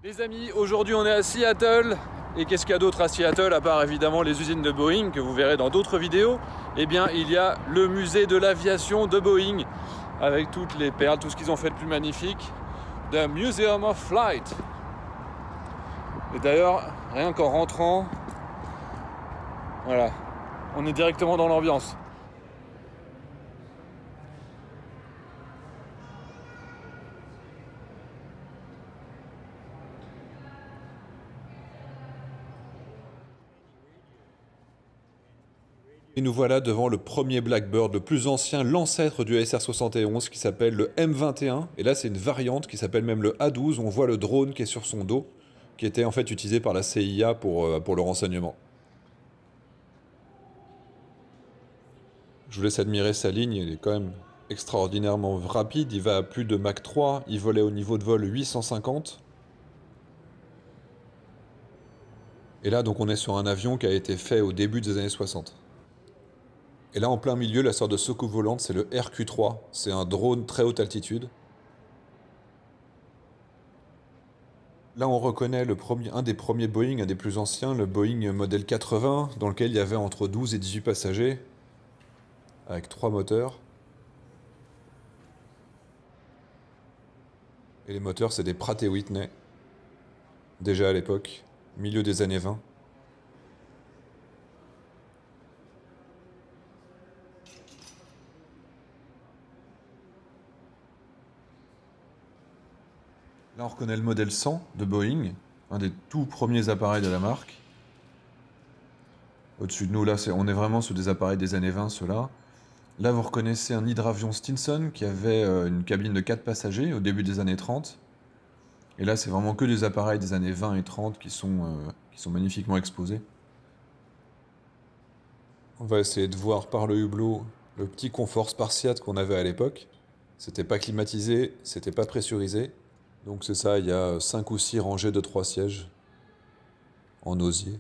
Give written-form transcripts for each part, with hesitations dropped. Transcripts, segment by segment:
Les amis, aujourd'hui on est à Seattle. Et qu'est-ce qu'il y a d'autre à Seattle, à part évidemment les usines de Boeing que vous verrez dans d'autres vidéos? Eh bien, il y a le musée de l'aviation de Boeing, avec toutes les perles, tout ce qu'ils ont fait de plus magnifique. The Museum of Flight. Et d'ailleurs, rien qu'en rentrant, voilà, on est directement dans l'ambiance. Et nous voilà devant le premier Blackbird, le plus ancien, l'ancêtre du SR-71 qui s'appelle le M21. Et là, c'est une variante qui s'appelle même le A12. On voit le drone qui est sur son dos, qui était en fait utilisé par la CIA pour le renseignement. Je vous laisse admirer sa ligne, il est quand même extraordinairement rapide. Il va à plus de Mach 3, il volait au niveau de vol 850. Et là, donc, on est sur un avion qui a été fait au début des années 60. Et là, en plein milieu, la sorte de soucoupe volante, c'est le RQ-3. C'est un drone très haute altitude. Là, on reconnaît un des premiers Boeing, un des plus anciens, le Boeing modèle 80, dans lequel il y avait entre 12 et 18 passagers, avec 3 moteurs. Et les moteurs, c'est des Pratt & Whitney, déjà à l'époque, milieu des années 20. Là, on reconnaît le modèle 100 de Boeing, un des tout premiers appareils de la marque. Au-dessus de nous, là, on est vraiment sur des appareils des années 20, ceux-là. Là, vous reconnaissez un hydravion Stinson qui avait une cabine de 4 passagers au début des années 30. Et là, c'est vraiment que des appareils des années 20 et 30 qui sont magnifiquement exposés. On va essayer de voir par le hublot le petit confort spartiate qu'on avait à l'époque. C'était pas climatisé, c'était pas pressurisé. Donc c'est ça, il y a 5 ou 6 rangées de 3 sièges en osier.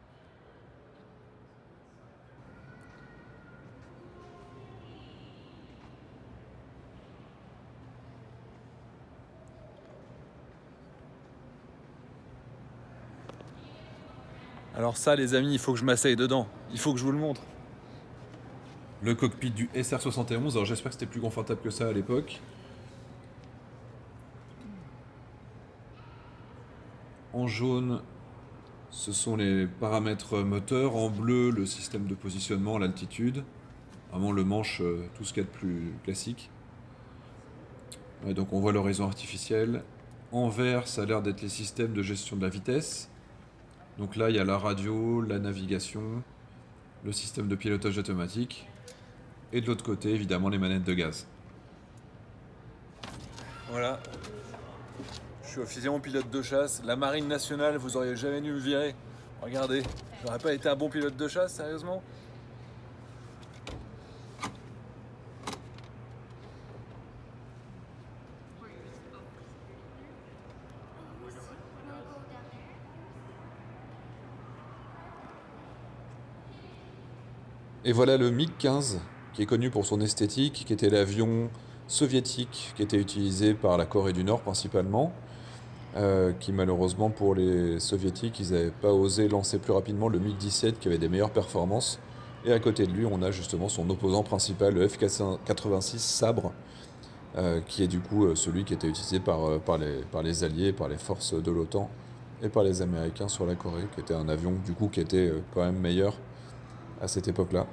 Alors ça les amis, il faut que je m'asseye dedans, il faut que je vous le montre. Le cockpit du SR-71, alors j'espère que c'était plus confortable que ça à l'époque. En jaune, ce sont les paramètres moteurs. En bleu, le système de positionnement, l'altitude. Vraiment le manche, tout ce qu'il y a de plus classique. Ouais, donc on voit l'horizon artificiel. En vert, ça a l'air d'être les systèmes de gestion de la vitesse. Donc là, il y a la radio, la navigation, le système de pilotage automatique. Et de l'autre côté, évidemment, les manettes de gaz. Voilà. Je suis officiellement pilote de chasse. La marine nationale, vous auriez jamais dû me virer. Regardez, j'aurais pas été un bon pilote de chasse, sérieusement? Et voilà le MiG-15, qui est connu pour son esthétique, qui était l'avion soviétique qui était utilisé par la Corée du Nord principalement, qui malheureusement pour les soviétiques, ils n'avaient pas osé lancer plus rapidement le MiG-17 qui avait des meilleures performances. Et à côté de lui, on a justement son opposant principal, le F-86 Sabre, qui est du coup celui qui était utilisé par les Alliés, par les forces de l'OTAN et par les Américains sur la Corée, qui était un avion du coup qui était quand même meilleur à cette époque-là.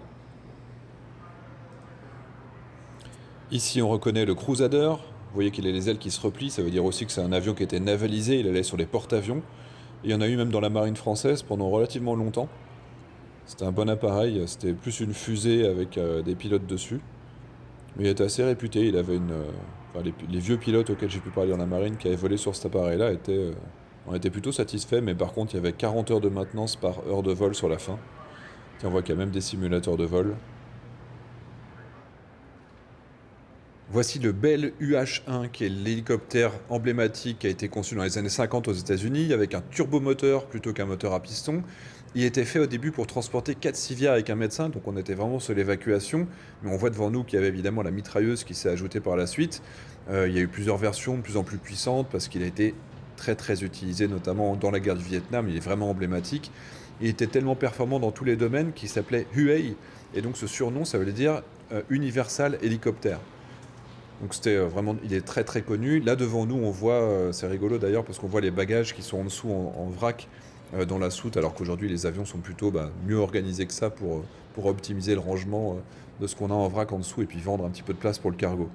Ici, on reconnaît le Crusader. Vous voyez qu'il a les ailes qui se replient. Ça veut dire aussi que c'est un avion qui était navalisé. Il allait sur les porte-avions. Il y en a eu même dans la marine française pendant relativement longtemps. C'était un bon appareil. C'était plus une fusée avec des pilotes dessus. Mais il était assez réputé. Il avait les vieux pilotes auxquels j'ai pu parler dans la marine qui avaient volé sur cet appareil-là on était plutôt satisfaits. Mais par contre, il y avait 40 heures de maintenance par heure de vol sur la fin. Tiens, on voit qu'il y a même des simulateurs de vol. Voici le Bell UH-1, qui est l'hélicoptère emblématique qui a été conçu dans les années 50 aux États-Unis, avec un turbomoteur plutôt qu'un moteur à piston. Il était fait au début pour transporter 4 civières avec un médecin, donc on était vraiment sur l'évacuation. Mais on voit devant nous qu'il y avait évidemment la mitrailleuse qui s'est ajoutée par la suite. Il y a eu plusieurs versions de plus en plus puissantes parce qu'il a été très utilisé, notamment dans la guerre du Vietnam. Il est vraiment emblématique. Il était tellement performant dans tous les domaines qu'il s'appelait Huey. Et donc ce surnom, ça veut dire Universal Helicopter. Donc c'était vraiment, il est très connu. Là devant nous, on voit, c'est rigolo d'ailleurs, parce qu'on voit les bagages qui sont en dessous en vrac dans la soute, alors qu'aujourd'hui les avions sont plutôt mieux organisés que ça pour optimiser le rangement de ce qu'on a en vrac en dessous et puis vendre un petit peu de place pour le cargo.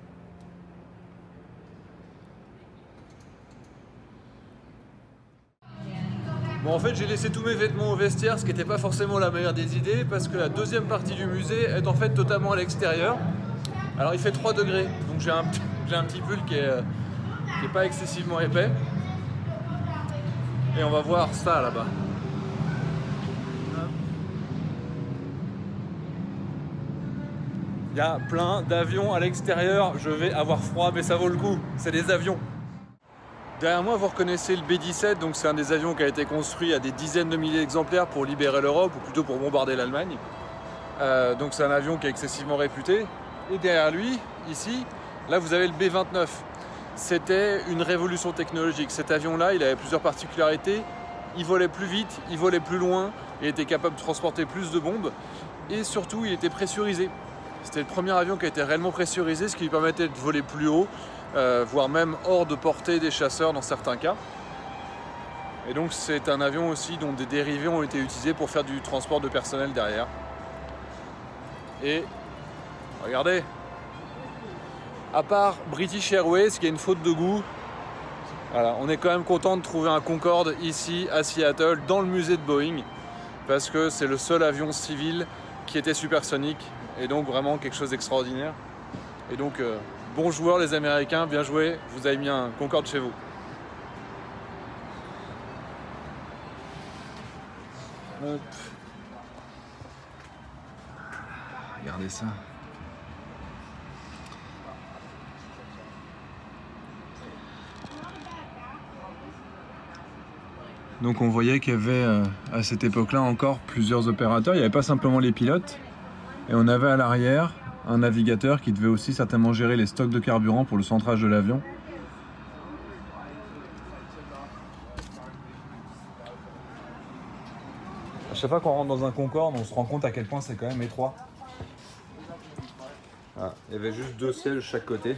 Bon, en fait, j'ai laissé tous mes vêtements au vestiaire, ce qui n'était pas forcément la meilleure des idées, parce que la deuxième partie du musée est en fait totalement à l'extérieur. Alors, il fait 3 degrés, donc j'ai un petit pull qui est pas excessivement épais. Et on va voir ça là-bas. Il y a plein d'avions à l'extérieur, je vais avoir froid, mais ça vaut le coup, c'est des avions. Derrière moi, vous reconnaissez le B-17, donc c'est un des avions qui a été construit à des dizaines de milliers d'exemplaires pour libérer l'Europe, ou plutôt pour bombarder l'Allemagne. Donc c'est un avion qui est excessivement réputé. Et derrière lui, ici, là vous avez le B-29. C'était une révolution technologique. Cet avion-là, il avait plusieurs particularités. Il volait plus vite, il volait plus loin, il était capable de transporter plus de bombes. Et surtout, il était pressurisé. C'était le premier avion qui a été réellement pressurisé, ce qui lui permettait de voler plus haut, voire même hors de portée des chasseurs dans certains cas. Et donc c'est un avion aussi dont des dérivés ont été utilisés pour faire du transport de personnel derrière. Et regardez, à part British Airways, qui a une faute de goût, voilà, on est quand même content de trouver un Concorde ici à Seattle, dans le musée de Boeing, parce que c'est le seul avion civil qui était supersonique, et donc vraiment quelque chose d'extraordinaire. Et donc bons joueurs les Américains, bien joué, vous avez mis un Concorde chez vous. Hop. Regardez ça. Donc on voyait qu'il y avait à cette époque-là encore plusieurs opérateurs, il n'y avait pas simplement les pilotes, et on avait à l'arrière un navigateur qui devait aussi certainement gérer les stocks de carburant pour le centrage de l'avion. À chaque fois qu'on rentre dans un Concorde, on se rend compte à quel point c'est quand même étroit. Ah, il y avait juste 2 sièges de chaque côté.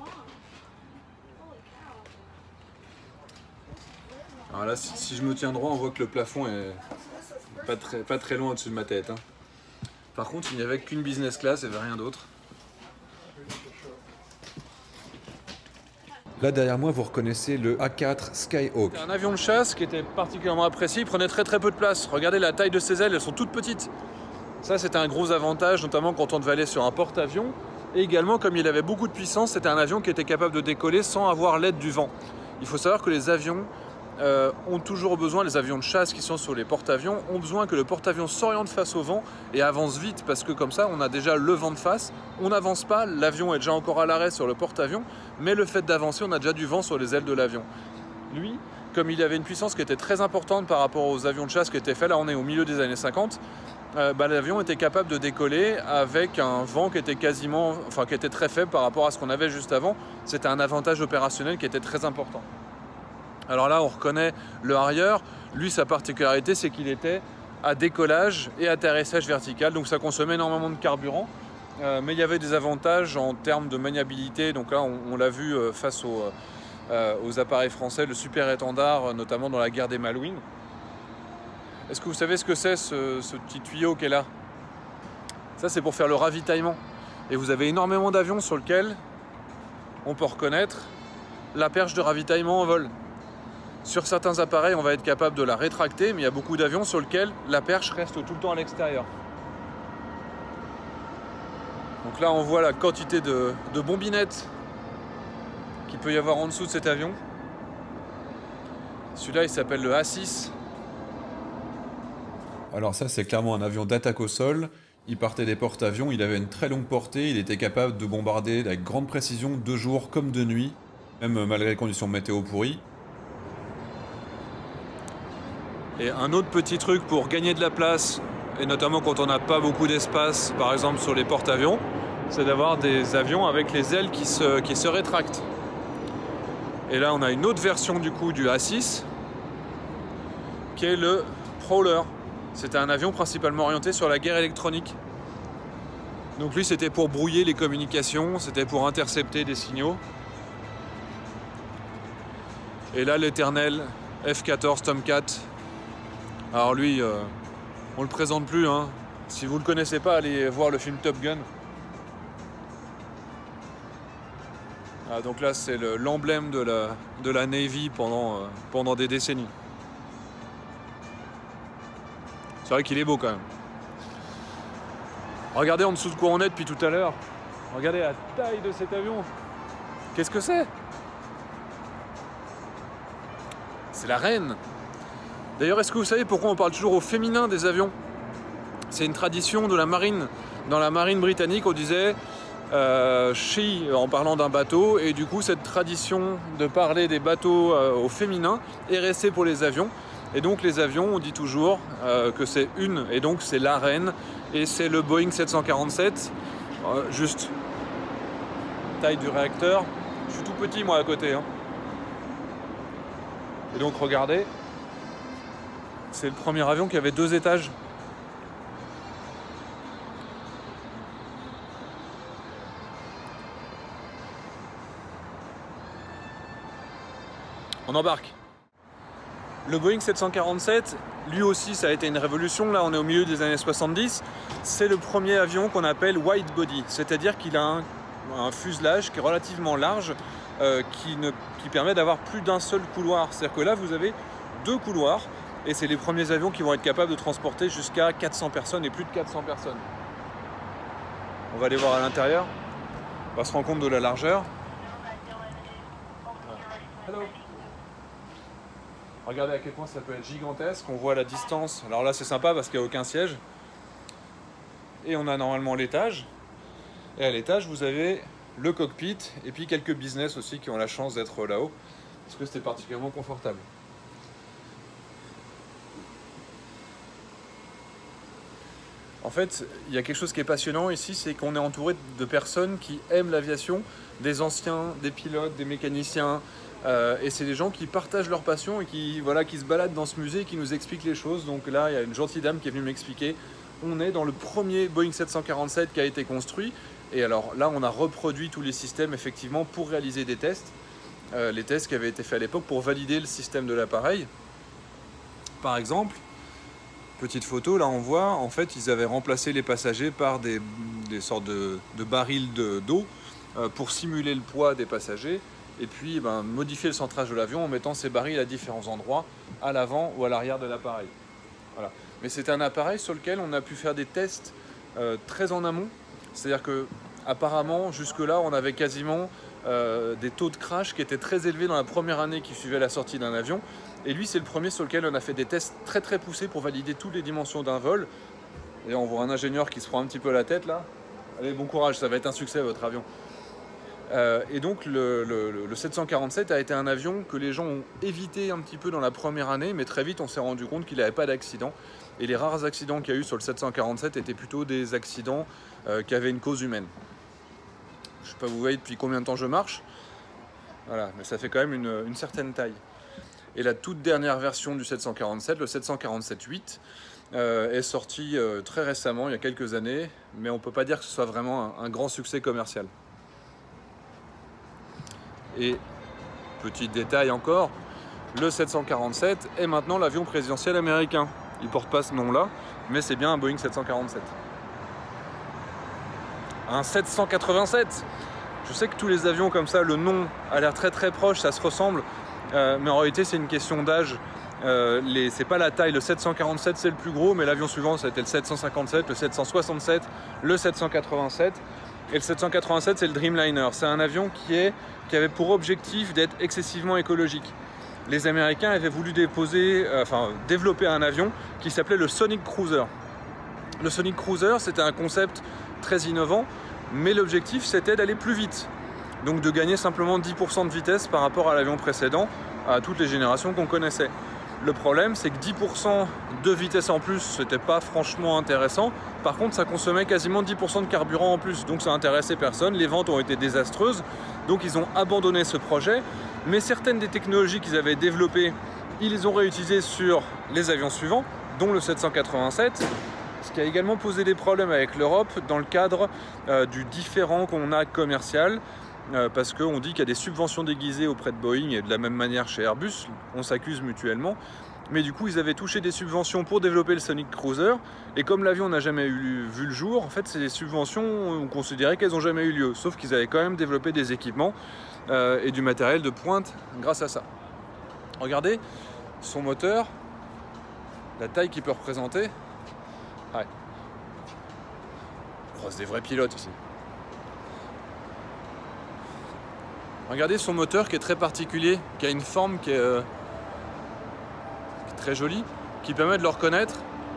Alors là, si je me tiens droit, on voit que le plafond est pas très loin au-dessus de ma tête. Hein. Par contre, il n'y avait qu'une business class, il n'y avait rien d'autre. Là derrière moi, vous reconnaissez le A4 Skyhawk. C'est un avion de chasse qui était particulièrement apprécié, il prenait très peu de place. Regardez la taille de ses ailes, elles sont toutes petites. Ça, c'était un gros avantage, notamment quand on devait aller sur un porte-avions. Et également, comme il avait beaucoup de puissance, c'était un avion qui était capable de décoller sans avoir l'aide du vent. Il faut savoir que les avions ont toujours besoin, les avions de chasse qui sont sur les porte-avions, ont besoin que le porte-avions s'oriente face au vent et avance vite, parce que comme ça, on a déjà le vent de face, on n'avance pas, l'avion est déjà encore à l'arrêt sur le porte-avions, mais le fait d'avancer, on a déjà du vent sur les ailes de l'avion. Lui, comme il avait une puissance qui était très importante par rapport aux avions de chasse qui étaient faits, là on est au milieu des années 50, l'avion était capable de décoller avec un vent qui était qui était très faible par rapport à ce qu'on avait juste avant. C'était un avantage opérationnel qui était très important. Alors là, on reconnaît le Harrier. Lui, sa particularité, c'est qu'il était à décollage et atterrissage vertical. Donc ça consommait énormément de carburant. Mais il y avait des avantages en termes de maniabilité. Donc là, on l'a vu face aux appareils français, le super étendard, notamment dans la guerre des Malouines. Est-ce que vous savez ce que c'est, ce petit tuyau qui est là? Ça, c'est pour faire le ravitaillement. Et vous avez énormément d'avions sur lesquels on peut reconnaître la perche de ravitaillement en vol. Sur certains appareils, on va être capable de la rétracter, mais il y a beaucoup d'avions sur lesquels la perche reste tout le temps à l'extérieur. Donc là, on voit la quantité de bombinettes qu'il peut y avoir en dessous de cet avion. Celui-là, il s'appelle le A6. Alors ça, c'est clairement un avion d'attaque au sol. Il partait des porte-avions, il avait une très longue portée, il était capable de bombarder avec grande précision de jour comme de nuit, même malgré les conditions météo pourries. Et un autre petit truc pour gagner de la place, et notamment quand on n'a pas beaucoup d'espace, par exemple sur les porte-avions, c'est d'avoir des avions avec les ailes qui se rétractent. Et là on a une autre version du coup du A6 qui est le Prowler. C'était un avion principalement orienté sur la guerre électronique. Donc lui c'était pour brouiller les communications, c'était pour intercepter des signaux. Et là l'éternel F-14 Tomcat. Alors lui, on le présente plus, hein. Si vous le connaissez pas, allez voir le film Top Gun. Ah, donc là c'est l'emblème de la Navy pendant des décennies. C'est vrai qu'il est beau quand même. Regardez en dessous de quoi on est depuis tout à l'heure. Regardez la taille de cet avion. Qu'est-ce que c'est? C'est la reine. D'ailleurs, est-ce que vous savez pourquoi on parle toujours au féminin des avions? C'est une tradition de la marine. Dans la marine britannique, on disait she en parlant d'un bateau, et du coup cette tradition de parler des bateaux au féminin est restée pour les avions. Et donc les avions, on dit toujours que c'est une, et donc c'est la reine, et c'est le Boeing 747. Juste taille du réacteur. Je suis tout petit moi à côté, hein. Et donc regardez, c'est le premier avion qui avait 2 étages. On embarque. Le Boeing 747, lui aussi ça a été une révolution, là on est au milieu des années 70. C'est le premier avion qu'on appelle wide body, c'est-à-dire qu'il a un fuselage qui est relativement large, qui permet d'avoir plus d'un seul couloir. C'est-à-dire que là vous avez 2 couloirs, et c'est les premiers avions qui vont être capables de transporter jusqu'à 400 personnes et plus de 400 personnes. On va aller voir à l'intérieur, on va se rendre compte de la largeur. Hello. Regardez à quel point ça peut être gigantesque, on voit la distance. Alors là c'est sympa parce qu'il n'y a aucun siège. Et on a normalement l'étage. Et à l'étage vous avez le cockpit et puis quelques business aussi qui ont la chance d'être là-haut. Parce que c'était particulièrement confortable. En fait, il y a quelque chose qui est passionnant ici, c'est qu'on est entouré de personnes qui aiment l'aviation, des anciens, des pilotes, des mécaniciens, et c'est des gens qui partagent leur passion et qui se baladent dans ce musée et qui nous expliquent les choses. Donc là, il y a une gentille dame qui est venue m'expliquer. On est dans le premier Boeing 747 qui a été construit, et alors là, on a reproduit tous les systèmes effectivement pour réaliser des tests. Les tests qui avaient été faits à l'époque pour valider le système de l'appareil. Par exemple, petite photo, là on voit, en fait, ils avaient remplacé les passagers par des sortes de barils d'eau pour simuler le poids des passagers, et puis modifier le centrage de l'avion en mettant ces barils à différents endroits, à l'avant ou à l'arrière de l'appareil. Voilà. Mais c'est un appareil sur lequel on a pu faire des tests très en amont, c'est-à-dire que apparemment jusque-là on avait quasiment des taux de crash qui étaient très élevés dans la première année qui suivait la sortie d'un avion. Et lui, c'est le premier sur lequel on a fait des tests très très poussés pour valider toutes les dimensions d'un vol. Et on voit un ingénieur qui se prend un petit peu la tête là. Allez, bon courage, ça va être un succès votre avion. Et donc le 747 a été un avion que les gens ont évité un petit peu dans la première année, mais très vite on s'est rendu compte qu'il n'avait pas d'accident. Et les rares accidents qu'il y a eu sur le 747 étaient plutôt des accidents qui avaient une cause humaine. Je ne sais pas, vous voyez depuis combien de temps je marche. Voilà, mais ça fait quand même une certaine taille. Et la toute dernière version du 747, le 747-8, est sortie très récemment, il y a quelques années, mais on ne peut pas dire que ce soit vraiment un grand succès commercial. Et petit détail encore, le 747 est maintenant l'avion présidentiel américain. Il ne porte pas ce nom-là, mais c'est bien un Boeing 747. Un 787. Je sais que tous les avions comme ça, le nom a l'air très très proche, ça se ressemble, mais en réalité c'est une question d'âge. C'est pas la taille, le 747 c'est le plus gros, mais l'avion suivant c'était le 757, le 767, le 787. Et le 787 c'est le Dreamliner. C'est un avion qui avait pour objectif d'être excessivement écologique. Les Américains avaient voulu développer un avion qui s'appelait le Sonic Cruiser. Le Sonic Cruiser c'était un concept très innovant, mais l'objectif c'était d'aller plus vite. Donc de gagner simplement 10% de vitesse par rapport à l'avion précédent, à toutes les générations qu'on connaissait. Le problème, c'est que 10% de vitesse en plus, c'était pas franchement intéressant. Par contre, ça consommait quasiment 10% de carburant en plus, donc ça intéressait personne. Les ventes ont été désastreuses, donc ils ont abandonné ce projet. Mais certaines des technologies qu'ils avaient développées, ils les ont réutilisées sur les avions suivants, dont le 787, ce qui a également posé des problèmes avec l'Europe dans le cadre du différend qu'on a commercial, parce qu'on dit qu'il y a des subventions déguisées auprès de Boeing et de la même manière chez Airbus, on s'accuse mutuellement. Mais du coup, ils avaient touché des subventions pour développer le Sonic Cruiser, et comme l'avion n'a jamais vu le jour, en fait, c'est des subventions, on considérait qu'elles n'ont jamais eu lieu, sauf qu'ils avaient quand même développé des équipements et du matériel de pointe grâce à ça. Regardez son moteur, la taille qu'il peut représenter. Ouais. On croise des vrais pilotes ici. Regardez son moteur qui est très particulier, qui a une forme qui est très jolie, qui permet de le reconnaître.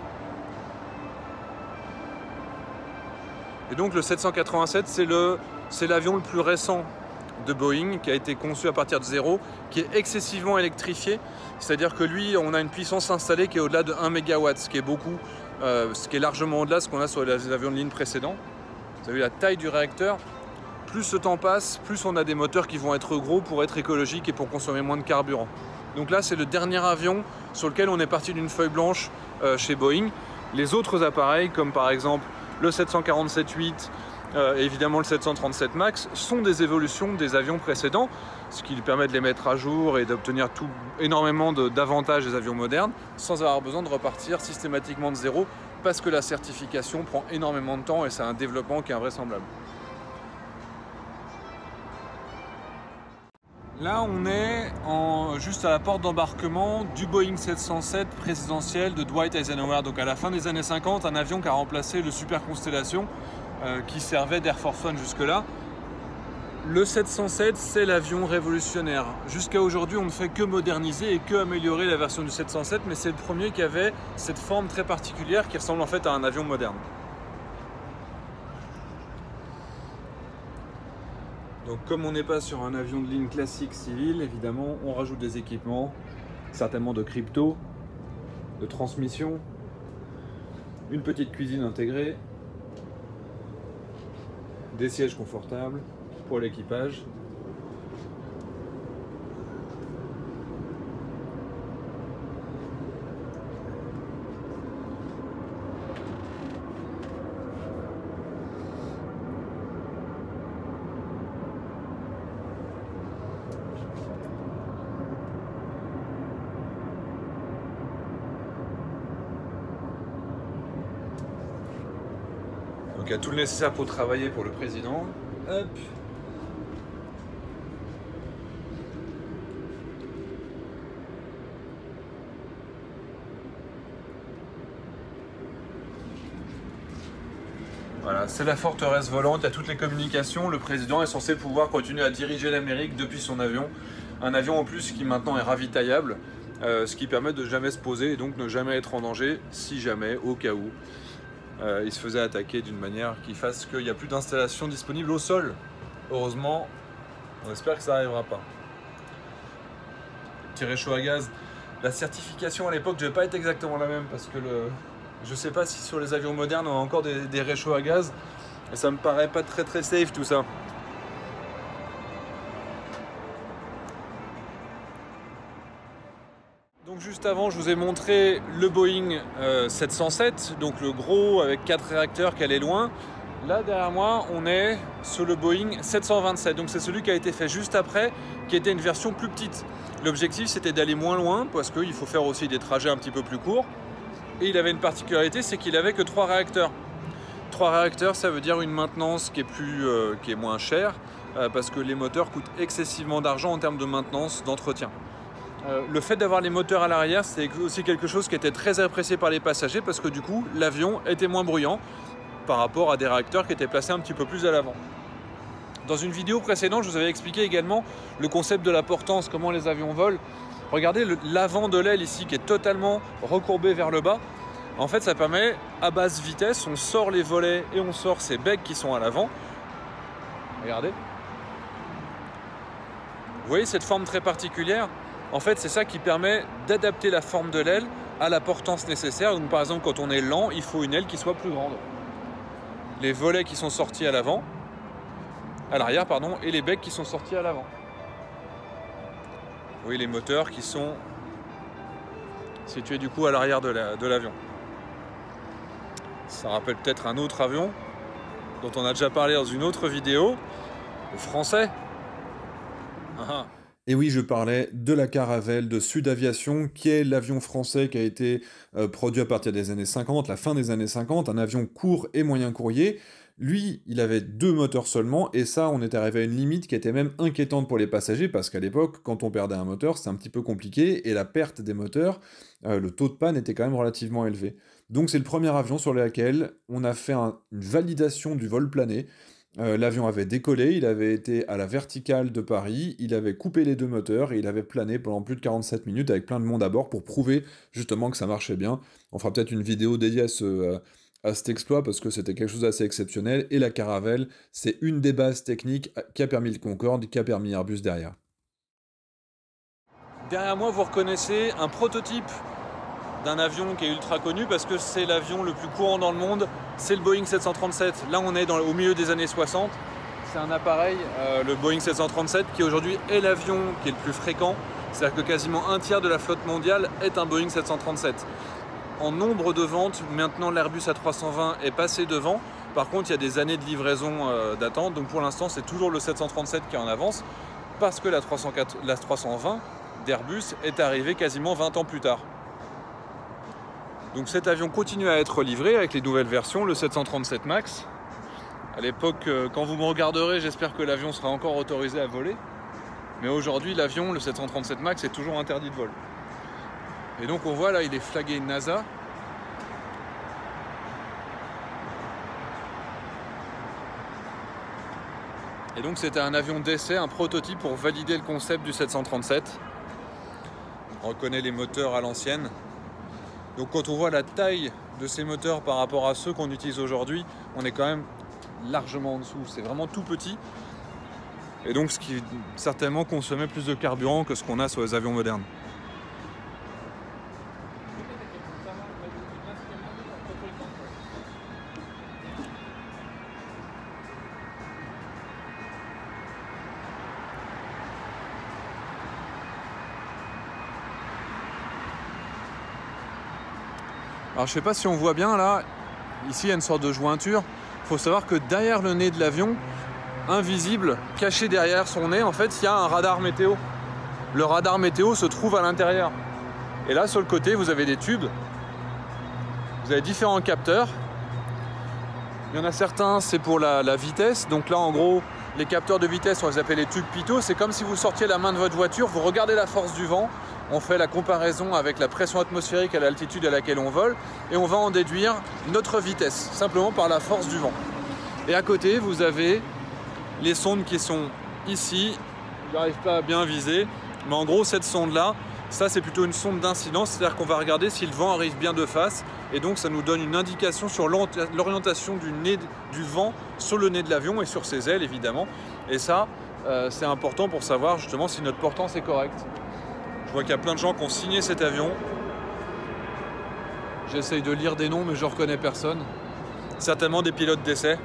Et donc le 787, c'est l'avion le plus récent de Boeing, qui a été conçu à partir de zéro, qui est excessivement électrifié. C'est-à-dire que lui, on a une puissance installée qui est au-delà de 1 MW, ce qui est beaucoup, ce qui est largement au-delà de ce qu'on a sur les avions de ligne précédents. Vous avez vu la taille du réacteur. Plus ce temps passe, plus on a des moteurs qui vont être gros pour être écologiques et pour consommer moins de carburant. Donc là, c'est le dernier avion sur lequel on est parti d'une feuille blanche chez Boeing. Les autres appareils, comme par exemple le 747-8 et évidemment le 737 MAX, sont des évolutions des avions précédents, ce qui permet de les mettre à jour et d'obtenir énormément d'avantages des avions modernes, sans avoir besoin de repartir systématiquement de zéro, parce que la certification prend énormément de temps et c'est un développement qui est invraisemblable. Là, on est juste à la porte d'embarquement du Boeing 707 présidentiel de Dwight Eisenhower. Donc à la fin des années 50, un avion qui a remplacé le Super Constellation qui servait d'Air Force One jusque-là. Le 707, c'est l'avion révolutionnaire. Jusqu'à aujourd'hui, on ne fait que moderniser et que améliorer la version du 707, mais c'est le premier qui avait cette forme très particulière qui ressemble en fait à un avion moderne. Donc comme on n'est pas sur un avion de ligne classique civil, évidemment, on rajoute des équipements, certainement de crypto, de transmission, une petite cuisine intégrée, des sièges confortables pour l'équipage. Donc il y a tout le nécessaire pour travailler pour le président. Hop. Voilà, c'est la forteresse volante, il y a toutes les communications. Le président est censé pouvoir continuer à diriger l'Amérique depuis son avion. Un avion en plus qui maintenant est ravitaillable, ce qui permet de ne jamais se poser et donc ne jamais être en danger si jamais, au cas où, il se faisait attaquer d'une manière qui fasse qu'il n'y a plus d'installation disponible au sol. Heureusement, on espère que ça n'arrivera pas. Petit réchaud à gaz. La certification à l'époque ne devait pas être exactement la même parce que je ne sais pas si sur les avions modernes on a encore des réchauds à gaz et ça me paraît pas très safe tout ça. Donc juste avant, je vous ai montré le Boeing 707, donc le gros avec 4 réacteurs qui allait loin. Là derrière moi, on est sur le Boeing 727, donc c'est celui qui a été fait juste après, qui était une version plus petite. L'objectif c'était d'aller moins loin parce qu'il faut faire aussi des trajets un petit peu plus courts. Et il avait une particularité, c'est qu'il avait que 3 réacteurs. 3 réacteurs, ça veut dire une maintenance qui est moins chère, parce que les moteurs coûtent excessivement d'argent en termes de maintenance, d'entretien. Le fait d'avoir les moteurs à l'arrière, c'est aussi quelque chose qui était très apprécié par les passagers parce que du coup, l'avion était moins bruyant par rapport à des réacteurs qui étaient placés un petit peu plus à l'avant. Dans une vidéo précédente, je vous avais expliqué également le concept de la portance, comment les avions volent. Regardez l'avant de l'aile ici qui est totalement recourbé vers le bas. En fait, ça permet, à basse vitesse, on sort les volets et on sort ces becs qui sont à l'avant. Regardez. Vous voyez cette forme très particulière ? En fait, c'est ça qui permet d'adapter la forme de l'aile à la portance nécessaire. Donc, par exemple, quand on est lent, il faut une aile qui soit plus grande. Les volets qui sont sortis à l'arrière, et les becs qui sont sortis à l'avant. Oui, les moteurs qui sont situés du coup à l'arrière de l'avion. Ça rappelle peut-être un autre avion dont on a déjà parlé dans une autre vidéo, le français. Et oui, je parlais de la Caravelle de Sud Aviation, qui est l'avion français qui a été produit à partir des années 50, la fin des années 50, un avion court et moyen courrier. Lui, il avait 2 moteurs seulement, et ça, on est arrivé à une limite qui était même inquiétante pour les passagers, parce qu'à l'époque, quand on perdait un moteur, c'était un petit peu compliqué, et la perte des moteurs, le taux de panne était quand même relativement élevé. Donc c'est le premier avion sur lequel on a fait une validation du vol plané. L'avion avait décollé, il avait été à la verticale de Paris, il avait coupé les 2 moteurs et il avait plané pendant plus de 47 minutes avec plein de monde à bord pour prouver justement que ça marchait bien. On fera peut-être une vidéo dédiée à cet exploit parce que c'était quelque chose d'assez exceptionnel. Et la Caravelle, c'est une des bases techniques qui a permis le Concorde, qui a permis Airbus derrière. Derrière moi, vous reconnaissez un prototype d'un avion qui est ultra connu parce que c'est l'avion le plus courant dans le monde, c'est le Boeing 737. Là, on est au milieu des années 60. C'est un appareil, le Boeing 737, qui aujourd'hui est l'avion qui est le plus fréquent. C'est-à-dire que quasiment un tiers de la flotte mondiale est un Boeing 737. En nombre de ventes, maintenant l'Airbus A320 est passé devant. Par contre, il y a des années de livraison d'attente. Donc pour l'instant, c'est toujours le 737 qui est en avance parce que la 320 d'Airbus est arrivée quasiment 20 ans plus tard. Donc cet avion continue à être livré avec les nouvelles versions, le 737 MAX. À l'époque, quand vous me regarderez, j'espère que l'avion sera encore autorisé à voler. Mais aujourd'hui, l'avion, le 737 MAX, est toujours interdit de vol. Et donc on voit là, il est flagué NASA. Et donc c'était un avion d'essai, un prototype pour valider le concept du 737. On reconnaît les moteurs à l'ancienne. Donc quand on voit la taille de ces moteurs par rapport à ceux qu'on utilise aujourd'hui, on est quand même largement en dessous. C'est vraiment tout petit. Et donc ce qui certainement consommait plus de carburant que ce qu'on a sur les avions modernes. Alors je sais pas si on voit bien là, ici il y a une sorte de jointure. Il faut savoir que derrière le nez de l'avion, invisible, caché derrière son nez, en fait il y a un radar météo. Le radar météo se trouve à l'intérieur. Et là sur le côté vous avez des tubes. Vous avez différents capteurs. Il y en a certains c'est pour la vitesse. Donc là en gros les capteurs de vitesse on les appelle les tubes pitot. C'est comme si vous sortiez la main de votre voiture, vous regardez la force du vent. On fait la comparaison avec la pression atmosphérique à l'altitude à laquelle on vole et on va en déduire notre vitesse, simplement par la force du vent. Et à côté, vous avez les sondes qui sont ici. Je n'arrive pas à bien viser, mais en gros, cette sonde-là, ça c'est plutôt une sonde d'incidence, c'est-à-dire qu'on va regarder si le vent arrive bien de face et donc ça nous donne une indication sur l'orientation du vent sur le nez de l'avion et sur ses ailes évidemment. Et ça, c'est important pour savoir justement si notre portance est correcte. Je vois qu'il y a plein de gens qui ont signé cet avion. J'essaye de lire des noms, mais je ne reconnais personne. Certainement des pilotes d'essai.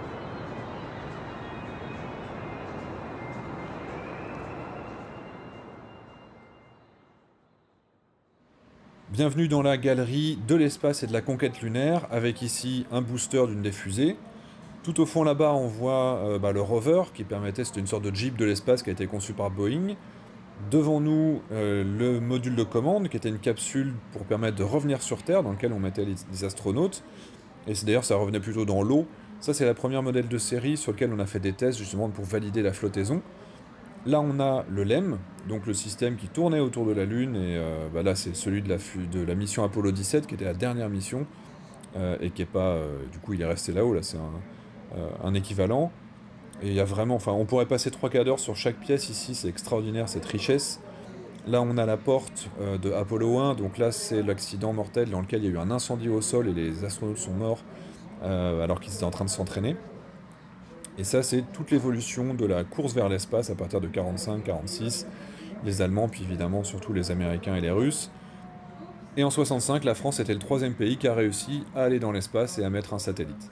Bienvenue dans la galerie de l'espace et de la conquête lunaire, avec ici un booster d'une des fusées. Tout au fond là-bas, on voit le rover qui permettait, c'était une sorte de jeep de l'espace qui a été conçu par Boeing. Devant nous, le module de commande, qui était une capsule pour permettre de revenir sur Terre, dans lequel on mettait les astronautes. Et d'ailleurs, ça revenait plutôt dans l'eau. Ça, c'est la première modèle de série sur lequel on a fait des tests, justement, pour valider la flottaison. Là, on a le LEM, donc le système qui tournait autour de la Lune. Et là, c'est celui de la mission Apollo 17, qui était la dernière mission. Et qui est pas... du coup, il est resté là-haut. Là, c'est un équivalent. Et il y a vraiment, enfin, on pourrait passer 3 quarts d'heure sur chaque pièce ici, c'est extraordinaire cette richesse. Là, on a la porte de Apollo 1, donc là, c'est l'accident mortel dans lequel il y a eu un incendie au sol et les astronautes sont morts alors qu'ils étaient en train de s'entraîner. Et ça, c'est toute l'évolution de la course vers l'espace à partir de 45-46, les Allemands, puis évidemment surtout les Américains et les Russes. Et en 65, la France était le 3e pays qui a réussi à aller dans l'espace et à mettre un satellite.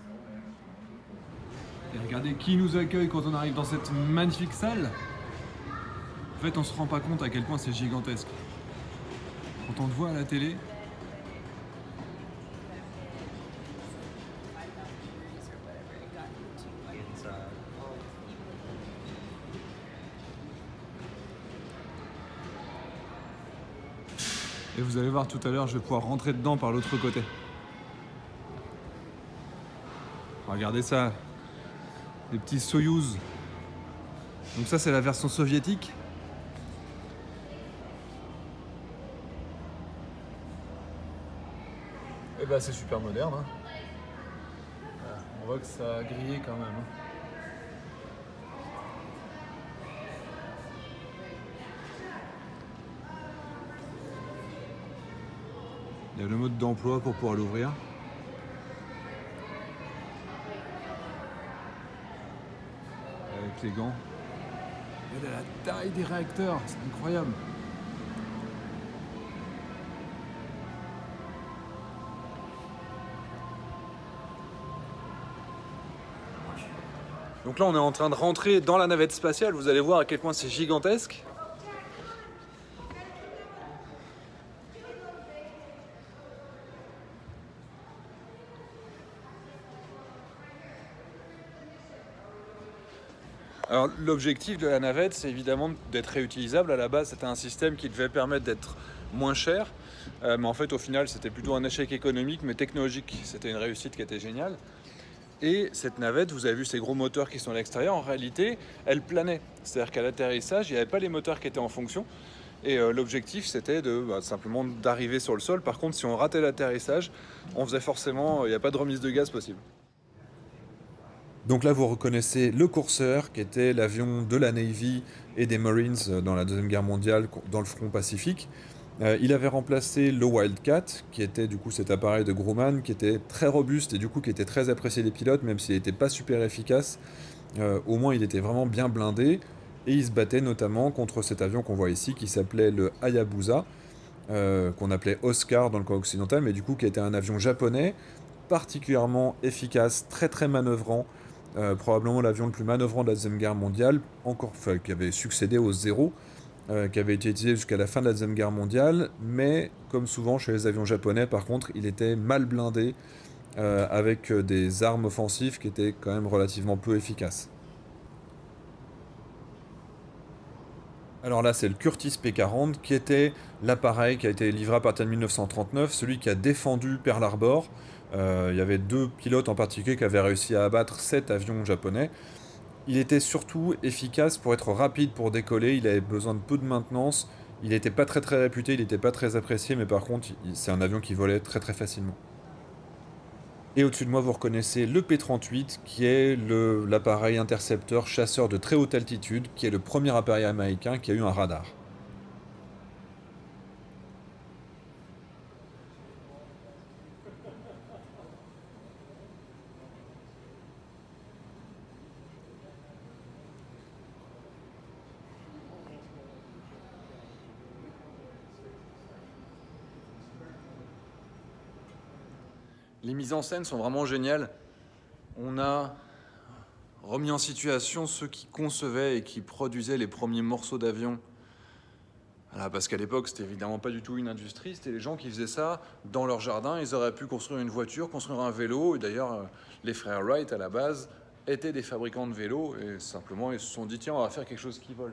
Et regardez qui nous accueille quand on arrive dans cette magnifique salle. En fait, on se rend pas compte à quel point c'est gigantesque. Quand on te voit à la télé, et vous allez voir tout à l'heure, je vais pouvoir rentrer dedans par l'autre côté. Regardez ça, les petits Soyouz. Donc ça, c'est la version soviétique. Et bah c'est super moderne. Hein. Voilà, on voit que ça a grillé quand même. Hein. Il y a le mode d'emploi pour pouvoir l'ouvrir. Avec les gants. Regardez la taille des réacteurs, c'est incroyable. Donc là, on est en train de rentrer dans la navette spatiale. Vous allez voir à quel point c'est gigantesque. Alors l'objectif de la navette, c'est évidemment d'être réutilisable. À la base, c'était un système qui devait permettre d'être moins cher. Mais en fait, au final, c'était plutôt un échec économique, mais technologique. C'était une réussite qui était géniale. Et cette navette, vous avez vu ces gros moteurs qui sont à l'extérieur, en réalité, elle planait. C'est-à-dire qu'à l'atterrissage, il n'y avait pas les moteurs qui étaient en fonction. Et l'objectif, c'était simplement d'arriver sur le sol. Par contre, si on ratait l'atterrissage, on faisait forcément, il n'y a pas de remise de gaz possible. Donc là, vous reconnaissez le Courseur, qui était l'avion de la Navy et des Marines dans la Deuxième Guerre mondiale, dans le front Pacifique. Il avait remplacé le Wildcat, qui était du coup cet appareil de Grumman, qui était très robuste et du coup qui était très apprécié des pilotes, même s'il n'était pas super efficace. Au moins, il était vraiment bien blindé. Et il se battait notamment contre cet avion qu'on voit ici, qui s'appelait le Hayabusa, qu'on appelait Oscar dans le camp occidental, mais du coup qui était un avion japonais, particulièrement efficace, très très manœuvrant. Probablement l'avion le plus manœuvrant de la Deuxième Guerre mondiale, qui avait succédé au Zéro, qui avait été utilisé jusqu'à la fin de la Deuxième Guerre mondiale, mais comme souvent chez les avions japonais, par contre, il était mal blindé, avec des armes offensives qui étaient quand même relativement peu efficaces. Alors là, c'est le Curtiss P-40, qui était l'appareil qui a été livré à partir de 1939, celui qui a défendu Pearl Harbor. Il y avait 2 pilotes en particulier qui avaient réussi à abattre 7 avions japonais. Il était surtout efficace pour être rapide pour décoller, il avait besoin de peu de maintenance, il n'était pas très réputé, il n'était pas très apprécié, mais par contre, c'est un avion qui volait très facilement. Et au-dessus de moi, vous reconnaissez le P-38, qui est l'appareil intercepteur chasseur de très haute altitude, qui est le premier appareil américain qui a eu un radar. Les mises en scène sont vraiment géniales. On a remis en situation ceux qui concevaient et qui produisaient les premiers morceaux d'avion. Voilà, parce qu'à l'époque, c'était évidemment pas du tout une industrie, c'était les gens qui faisaient ça dans leur jardin. Ils auraient pu construire une voiture, construire un vélo. Et d'ailleurs, les frères Wright, à la base, étaient des fabricants de vélos. Et simplement, ils se sont dit, tiens, on va faire quelque chose qui vole.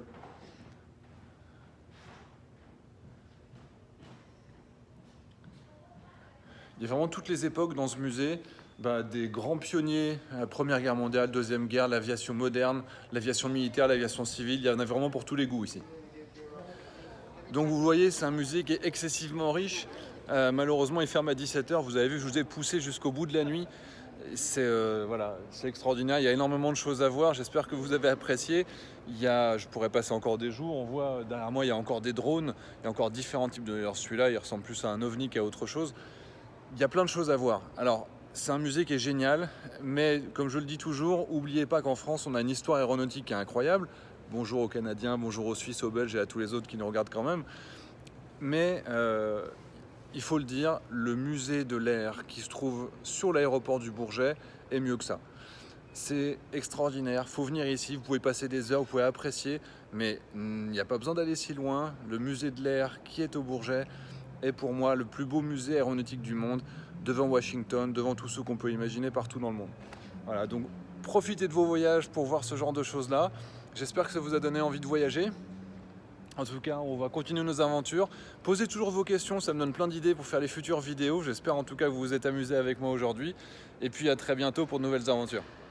Il y a vraiment toutes les époques dans ce musée, des grands pionniers, la Première Guerre mondiale, Deuxième Guerre, l'aviation moderne, l'aviation militaire, l'aviation civile, il y en a vraiment pour tous les goûts ici. Donc vous voyez, c'est un musée qui est excessivement riche. Malheureusement, il ferme à 17 h, vous avez vu, je vous ai poussé jusqu'au bout de la nuit. C'est extraordinaire, il y a énormément de choses à voir, j'espère que vous avez apprécié. Je pourrais passer encore des jours, on voit derrière moi, il y a encore des drones, il y a encore différents types de... Alors celui-là, il ressemble plus à un ovni qu'à autre chose. Il y a plein de choses à voir. Alors, c'est un musée qui est génial, mais comme je le dis toujours, n'oubliez pas qu'en France, on a une histoire aéronautique qui est incroyable. Bonjour aux Canadiens, bonjour aux Suisses, aux Belges et à tous les autres qui nous regardent quand même. Mais il faut le dire, le musée de l'air qui se trouve sur l'aéroport du Bourget est mieux que ça. C'est extraordinaire, faut venir ici, vous pouvez passer des heures, vous pouvez apprécier, mais il n'y a pas besoin d'aller si loin. Le musée de l'air qui est au Bourget est pour moi le plus beau musée aéronautique du monde, devant Washington, devant tout ce qu'on peut imaginer partout dans le monde. Voilà, donc profitez de vos voyages pour voir ce genre de choses-là. J'espère que ça vous a donné envie de voyager. En tout cas, on va continuer nos aventures. Posez toujours vos questions, ça me donne plein d'idées pour faire les futures vidéos. J'espère en tout cas que vous vous êtes amusés avec moi aujourd'hui. Et puis à très bientôt pour de nouvelles aventures.